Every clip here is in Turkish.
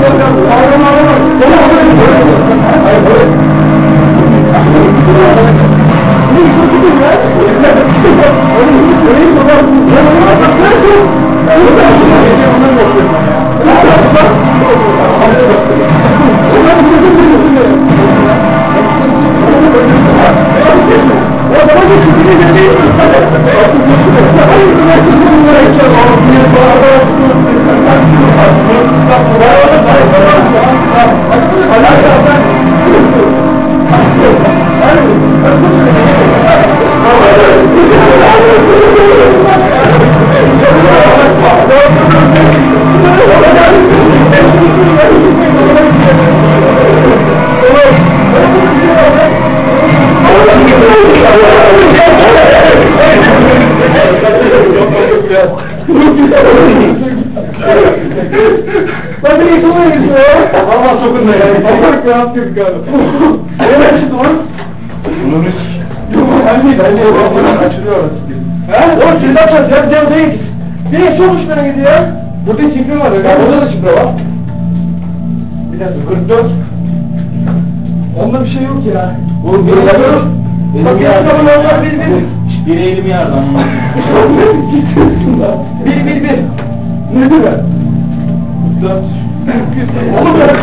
Burada şifre var. Burada da şifre var. Bir dakika 44. Onda bir şey yok ya. Bu bir yardım. Bak yardım. Bir elim yardım. Bir. Ne diyor? 44. Oğlum ya.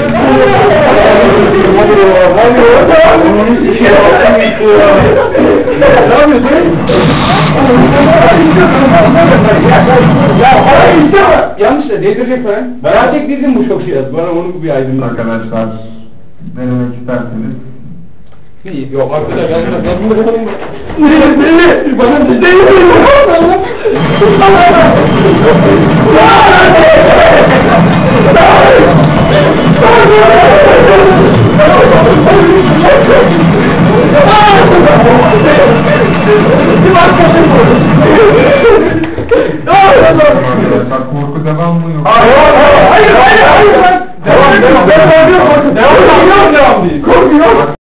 Yanlış da değdirecek falan. Gerçek değildim bu çok şey. Bana onu bir aydınlık. Arkadaşlar denemek isterseniz. İyi, yok arkadaşlar ben bunu yapalım mı? Ne? Bana bir şey Korku devam mı yok? Hayır. Devam değil. Korku yok.